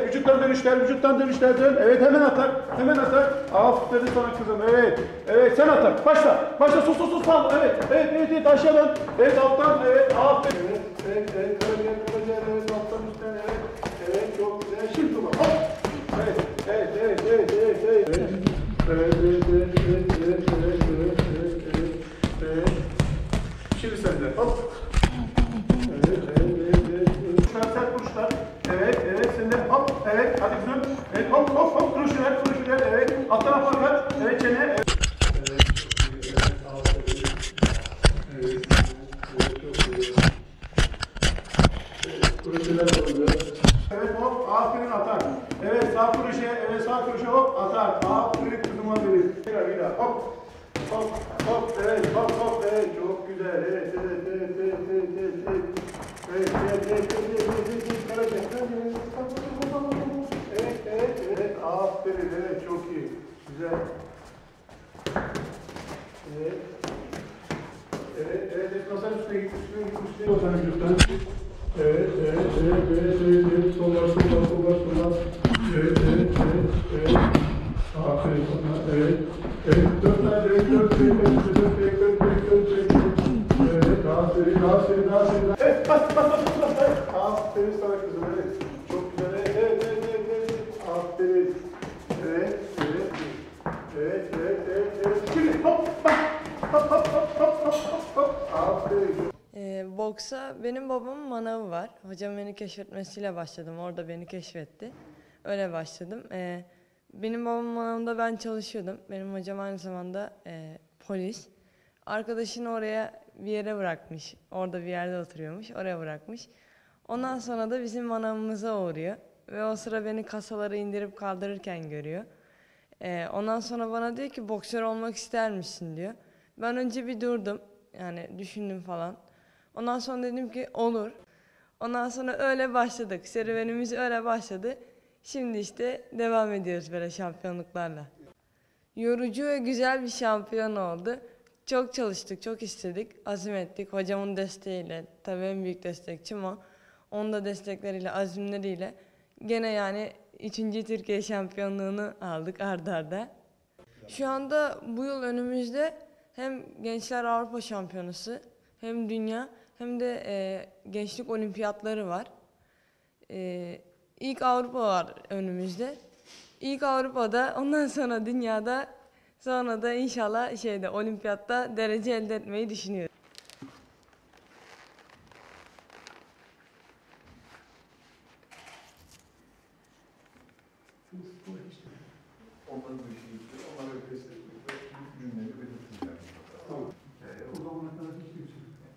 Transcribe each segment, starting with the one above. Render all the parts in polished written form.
Evet, vücuttan dönüşler dön. Evet, hemen atak. Aferin sana kızım. Evet, sen atak. Başla, sus, sal. Evet, aşağıdan. Evet, alttan. Evet, aferin. Evet, karaciğer. Evet, alttan üstten. Evet, çok güzel. Şimdi dur bak. Hop. Evet. Şimdi sen de. Hop. Sert vuruşlar. Evet, sen de hop. Evet, hadi kızım. Evet, hop. Kuruşlar. Evet, alt tarafa fakat. Evet, çene. Evet. Evet, hop, aferin atar. Evet, sağ kuruşa, hop, atar. Aferin kızıma benim. Bir daha, hop, evet, çok güzel. Evet. Evet, aferin, evet, çok iyi. Güzel. Evet, masanın üstüne git, masanın üstüne. Evet. Sollar. Evet. Aferin sana, evet. Dört tane, dört. Evet, aferin. Evet, bas. Aferin sana kızım, evet. Çok güzel, evet. Aferin. Evet. Şimdi hop. Aferin. Boksa benim babamın manavı var. Hocam beni keşfetmesiyle başladım. Orada beni keşfetti. Öyle başladım. Benim babamın manavında ben çalışıyordum. Benim hocam aynı zamanda polis. Arkadaşını oraya bir yere bırakmış. Orada bir yerde oturuyormuş. Oraya bırakmış. Ondan sonra da bizim manavımıza uğruyor. Ve o sıra beni kasaları indirip kaldırırken görüyor. Ondan sonra bana diyor ki boksör olmak ister misin diyor. Ben önce bir durdum. Yani düşündüm falan. Ondan sonra dedim ki olur. Ondan sonra öyle başladık. Serüvenimiz öyle başladı. Şimdi işte devam ediyoruz böyle şampiyonluklarla. Yorucu ve güzel bir şampiyon oldu. Çok çalıştık, çok istedik, azim ettik. Hocamın desteğiyle, tabii en büyük destekçim o. Onun da destekleriyle, azimleriyle gene yani 3. Türkiye şampiyonluğunu aldık art arda. Şu anda bu yıl önümüzde hem Gençler Avrupa Şampiyonası hem dünya hem de gençlik olimpiyatları var. İlk Avrupa var önümüzde. İlk Avrupa'da, ondan sonra dünyada, sonra da inşallah olimpiyatta derece elde etmeyi düşünüyorum. Onları bu işi gitti, onları destekliyor. Cümleyi belirteceğim. Tamam. O zamana kadar hiçbir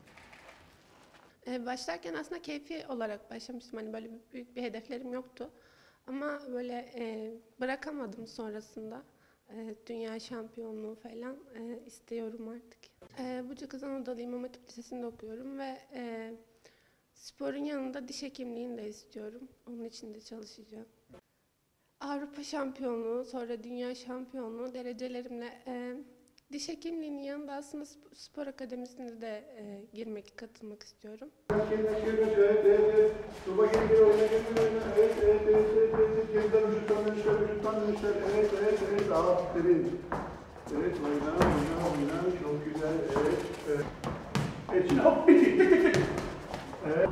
şey. Başlarken aslında keyfi olarak başlamıştım. Hani böyle büyük bir hedeflerim yoktu. Ama böyle bırakamadım sonrasında. Dünya şampiyonluğu falan istiyorum artık. Bucakız Anadolu İmam Hatip Lisesi'nde okuyorum ve sporun yanında diş hekimliğini de istiyorum. Onun için de çalışacağım. Avrupa şampiyonluğu, sonra dünya şampiyonluğu derecelerimle diş hekimliğinin yanında aslında spor akademisine de katılmak istiyorum. Evet. Tuba geri oyna. Evet. Geriden vücuttan dönüşler. Evet. Aferin. Evet, oyna. Çok güzel. Evet. Evet, şimdi hop, bitti. Tık. Evet.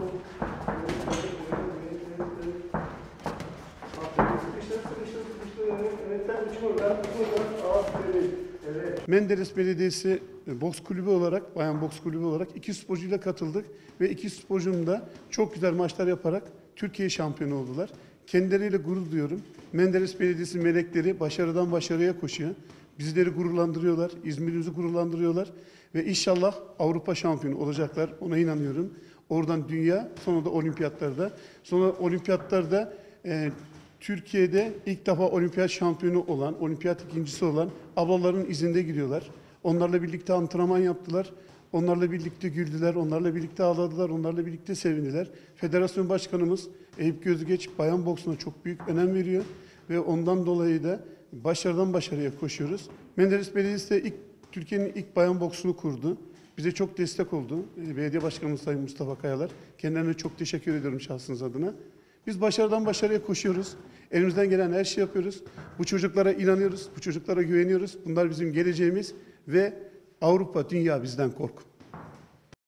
Sıkıştır. Evet, sen uç buradan. Aferin. Evet. Menderes Belediyesi boks kulübü olarak, bayan boks kulübü olarak 2 sporcuyla katıldık ve 2 sporcunun da çok güzel maçlar yaparak Türkiye şampiyonu oldular. Kendileriyle gurur duyuyorum. Menderes Belediyesi melekleri başarıdan başarıya koşuyor. Bizleri gururlandırıyorlar, İzmir'imizi gururlandırıyorlar ve inşallah Avrupa şampiyonu olacaklar. Ona inanıyorum. Oradan dünya, sonra da olimpiyatlarda. Sonra olimpiyatlarda Türkiye'de ilk defa olimpiyat şampiyonu olan, olimpiyat ikincisi olan ablaların izinde gidiyorlar. Onlarla birlikte antrenman yaptılar. Onlarla birlikte güldüler, onlarla birlikte ağladılar, onlarla birlikte sevindiler. Federasyon Başkanımız Eyüp Gözgeç bayan boksuna çok büyük önem veriyor ve ondan dolayı da başarıdan başarıya koşuyoruz. Menderes Belediyesi de Türkiye'nin ilk bayan boksunu kurdu. Bize çok destek oldu. Belediye Başkanımız Sayın Mustafa Kayalar. Kendilerine çok teşekkür ediyorum şahsınız adına. Biz başarıdan başarıya koşuyoruz. Elimizden gelen her şeyi yapıyoruz. Bu çocuklara inanıyoruz, bu çocuklara güveniyoruz. Bunlar bizim geleceğimiz ve Avrupa, dünya bizden korkun.